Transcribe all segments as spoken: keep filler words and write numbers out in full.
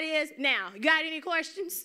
God is? Now, you got any questions?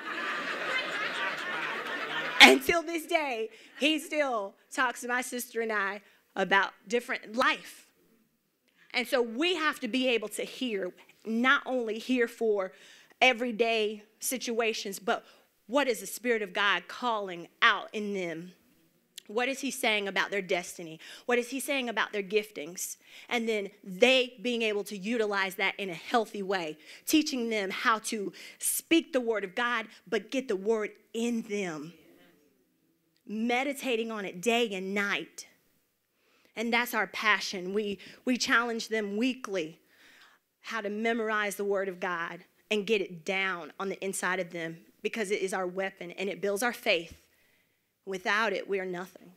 Until this day, he still talks to my sister and I about different life. And so we have to be able to hear, not only hear for everyday situations, but what is the Spirit of God calling out in them? What is he saying about their destiny? What is he saying about their giftings? And then they being able to utilize that in a healthy way, teaching them how to speak the word of God, but get the word in them, meditating on it day and night. And that's our passion. We, we challenge them weekly how to memorize the word of God and get it down on the inside of them, because it is our weapon and it builds our faith. Without it, we are nothing.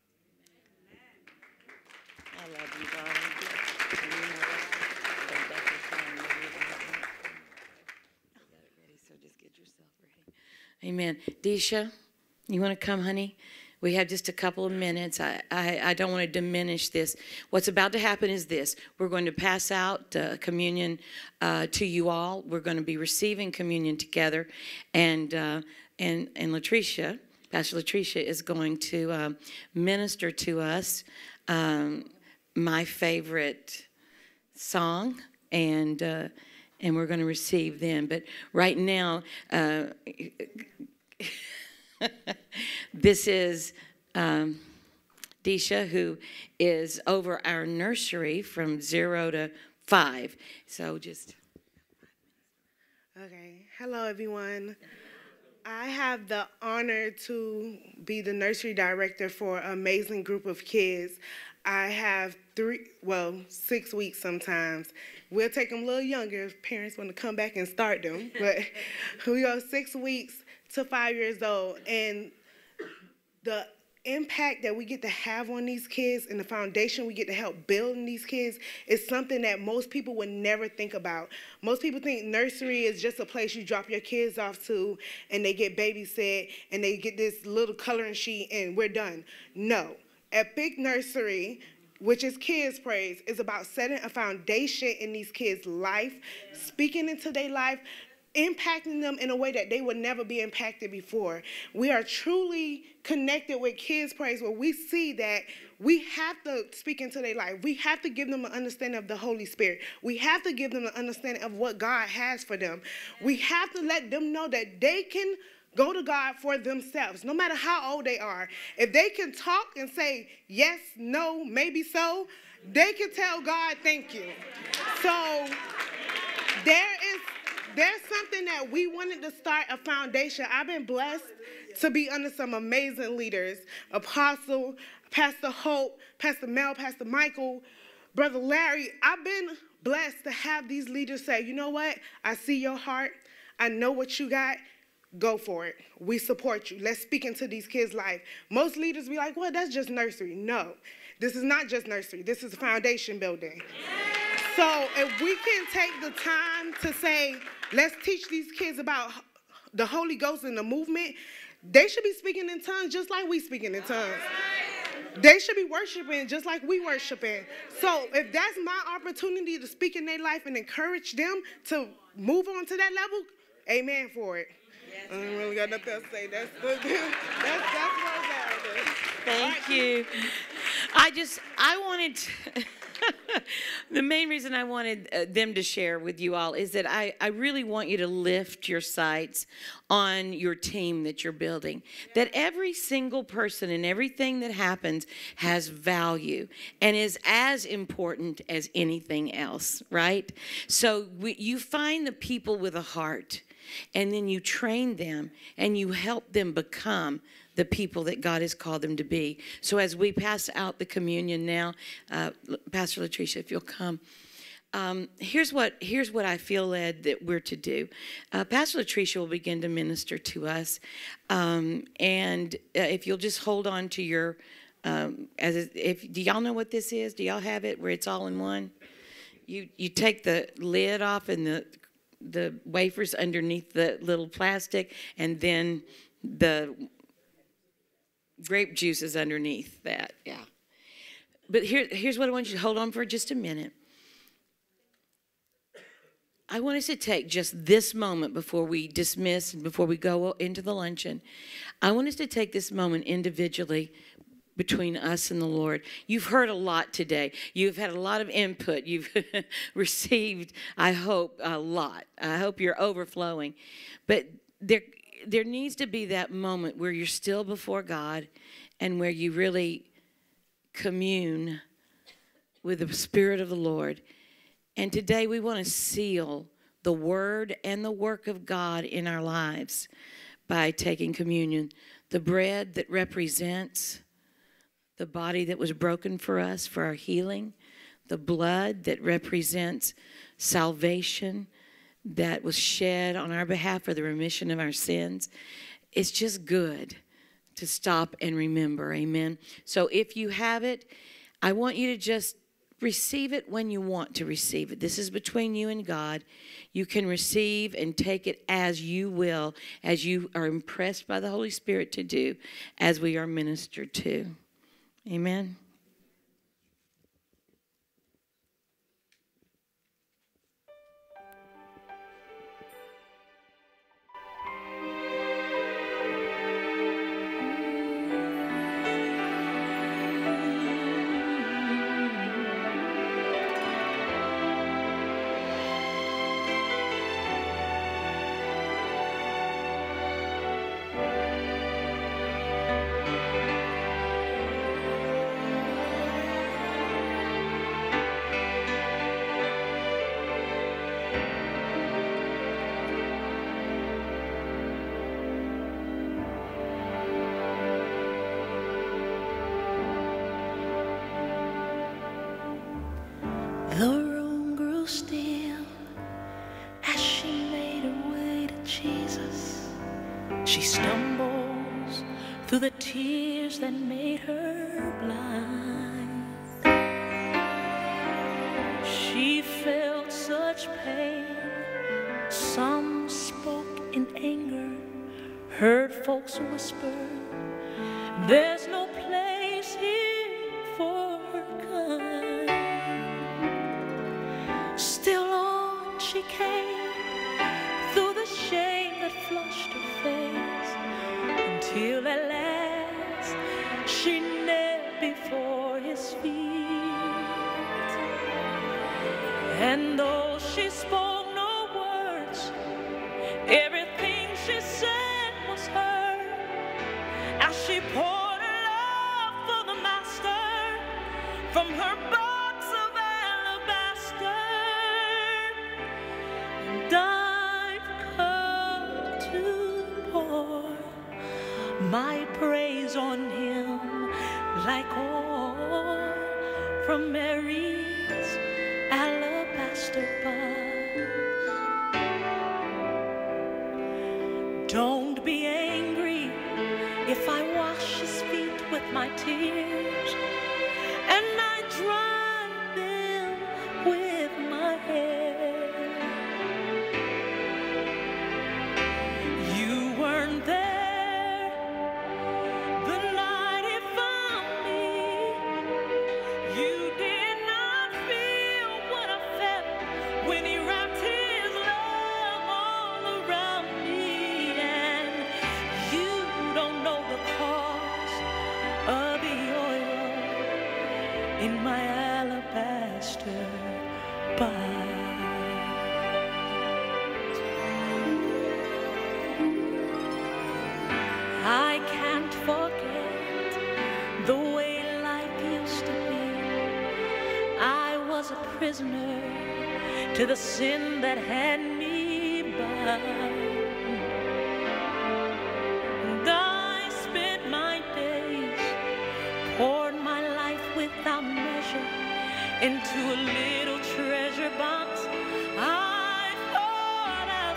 I love you, darling. So just get yourself ready. Amen. Deisha, you want to come, honey? We have just a couple of minutes. I, I, I don't want to diminish this. What's about to happen is this. We're going to pass out uh, communion uh, to you all. We're going to be receiving communion together. And, uh, and, and Latricia, Pastor Latricia is going to um, minister to us um, my favorite song, and uh, and we're going to receive them. But right now, uh, this is um, Deisha, who is over our nursery from zero to five. So just. Okay. Hello, everyone. I have the honor to be the nursery director for an amazing group of kids. I have three, well, six weeks sometimes. We'll take them a little younger if parents want to come back and start them. But we go six weeks to five years old. And the impact that we get to have on these kids and the foundation we get to help build in these kids is something that most people would never think about. Most people think nursery is just a place you drop your kids off to and they get babysit and they get this little coloring sheet and we're done. No. Epic Nursery, which is Kids Praise, is about setting a foundation in these kids' life, speaking into their life, impacting them in a way that they would never be impacted before. We are truly connected with Kids Praise, where we see that we have to speak into their life. We have to give them an understanding of the Holy Spirit. We have to give them an understanding of what God has for them. We have to let them know that they can go to God for themselves, no matter how old they are. If they can talk and say yes, no, maybe so, they can tell God thank you. So there is There's something that we wanted to start a foundation. I've been blessed to be under some amazing leaders. Apostle, Pastor Hope, Pastor Mel, Pastor Michael, Brother Larry. I've been blessed to have these leaders say, you know what? I see your heart. I know what you got. Go for it. We support you. Let's speak into these kids' life. Most leaders be like, well, that's just nursery. No, this is not just nursery. This is foundation building. So if we can take the time to say, let's teach these kids about the Holy Ghost and the movement, they should be speaking in tongues just like we speaking in tongues. They should be worshiping just like we worshiping. So if that's my opportunity to speak in their life and encourage them to move on to that level, amen for it. Yes, I don't really got nothing else to say. That's, that's, that's where it's at. Thank you. I just, I wanted to... The main reason I wanted uh, them to share with you all is that I, I really want you to lift your sights on your team that you're building. That every single person and everything that happens has value and is as important as anything else, right? So we, you find the people with a heart, and then you train them and you help them become the people that God has called them to be. So as we pass out the communion now, uh, Pastor Latricia, if you'll come. Um, here's what here's what I feel led that we're to do. Uh, Pastor Latricia will begin to minister to us. Um, and uh, if you'll just hold on to your, um, as if do y'all know what this is? Do y'all have it where it's all in one? You you take the lid off and the the wafers underneath the little plastic, and then the grape juice is underneath that, yeah. But here, here's what I want you to hold on for just a minute. I want us to take just this moment before we dismiss and before we go into the luncheon. I want us to take this moment individually between us and the Lord. You've heard a lot today. You've had a lot of input. You've received, I hope, a lot. I hope you're overflowing. But there, there needs to be that moment where you're still before God and where you really commune with the Spirit of the Lord. And today we want to seal the word and the work of God in our lives by taking communion. The bread that represents the body that was broken for us for our healing. The blood that represents salvation that was shed on our behalf for the remission of our sins. It's just good to stop and remember. Amen. So if you have it, I want you to just receive it when you want to receive it. This is between you and God. You can receive and take it as you will, as you are impressed by the Holy Spirit to do, as we are ministered to. Amen. The room grew still as she made her way to Jesus. She stumbles through the tears that made her blind. She felt such pain. Some spoke in anger, heard folks whisper, there's no place here for her kind. Still on she came, through the shame that flushed her face, until at last she knelt before his feet. And though she spoke no words, everything she said was heard, as she poured her love for the Master from her box of alabaster. And I've come to pour my praise on him like oil from Mary's alabaster box. Don't be angry if I wash his feet with my tears and I dry them with my hair. You weren't there the night he found me. You did not feel what I felt when he wrapped his love all around me. And you don't know the cost of the oil in my alabaster box. I can't forget the way life used to be. I was a prisoner to the sin that had me bound. And I spent my days, poured my life without measure into a little treasure box I thought I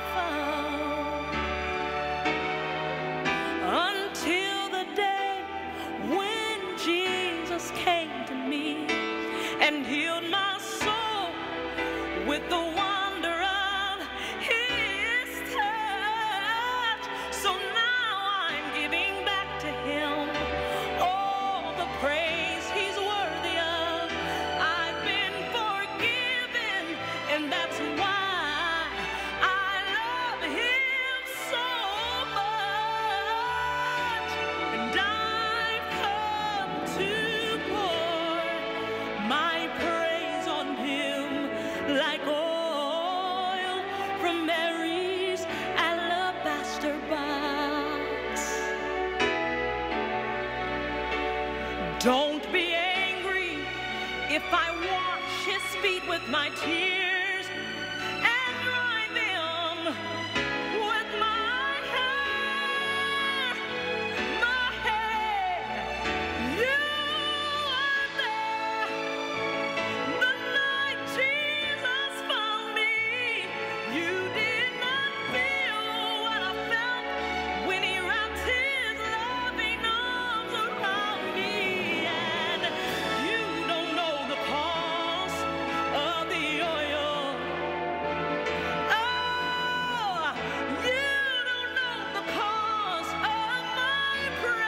found, until the day when Jesus came to me and healed my soul with the wonder of his touch. So now I'm giving back to him all the praise he's worthy of. I've been forgiven. Don't be angry if I wash his feet with my tears and dry them with my hair. My hair. You are there the night Jesus found me. You did not feel what I felt when he wrapped his loving arms around me. And you don't know the cost of the oil. Oh, you don't know the cost of my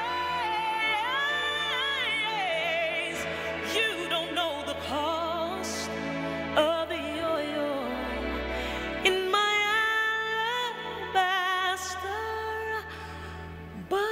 praise. You don't know the cost of the oil in my alabaster box.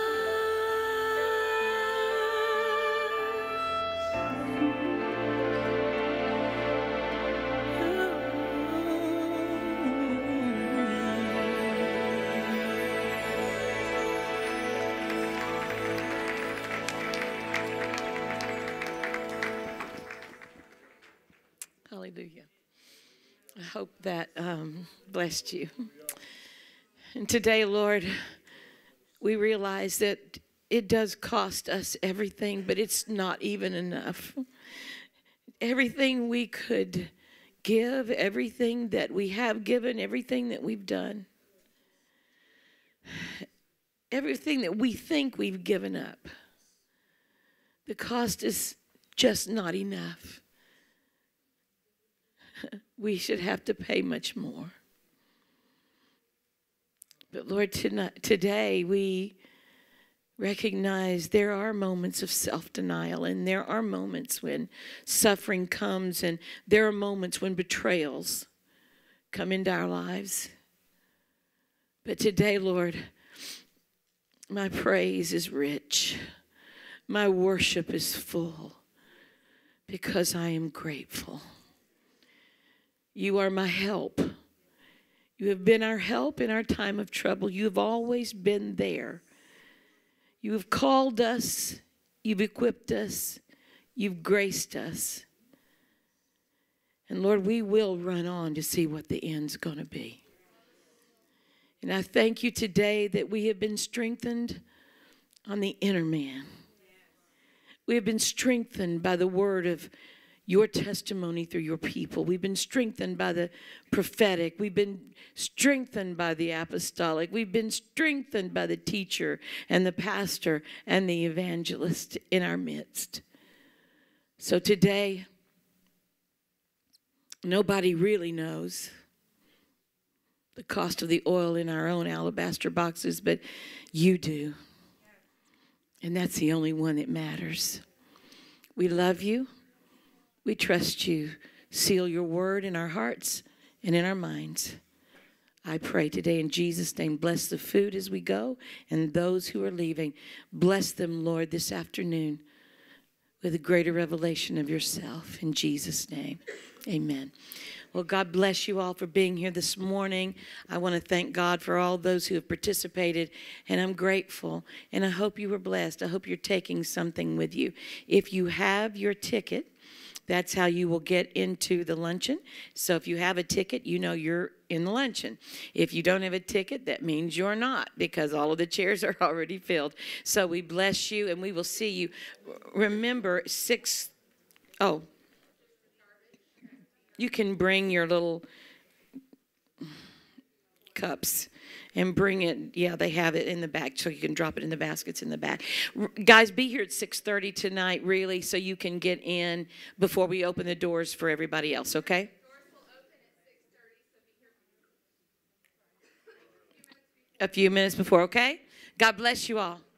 Hallelujah. I hope that um, blessed you. And today, Lord, we realize that it does cost us everything, but it's not even enough. Everything we could give, everything that we have given, everything that we've done, everything that we think we've given up, the cost is just not enough. We should have to pay much more. But Lord, tonight, today we recognize there are moments of self-denial, and there are moments when suffering comes, and there are moments when betrayals come into our lives. But today, Lord, my praise is rich. My worship is full because I am grateful. You are my help. You have been our help in our time of trouble. You have always been there. You have called us. You've equipped us. You've graced us. And Lord, we will run on to see what the end's going to be. And I thank you today that we have been strengthened on the inner man. We have been strengthened by the word of your testimony through your people. We've been strengthened by the prophetic. We've been strengthened by the apostolic. We've been strengthened by the teacher and the pastor and the evangelist in our midst. So today, nobody really knows the cost of the oil in our own alabaster boxes, but you do. And that's the only one that matters. We love you. We trust you. Seal your word in our hearts and in our minds. I pray today in Jesus' name, bless the food as we go and those who are leaving. Bless them, Lord, this afternoon with a greater revelation of yourself. In Jesus' name, amen. Well, God bless you all for being here this morning. I want to thank God for all those who have participated, and I'm grateful, and I hope you were blessed. I hope you're taking something with you. If you have your ticket, that's how you will get into the luncheon. So if you have a ticket, you know you're in the luncheon. If you don't have a ticket, that means you're not, because all of the chairs are already filled. So we bless you, and we will see you. Remember, six, oh, you can bring your little cups and bring it. Yeah, they have it in the back, so you can drop it in the baskets in the back. R- guys, be here at six thirty tonight, really, so you can get in before we open the doors for everybody else, okay? A few minutes before, okay? God bless you all.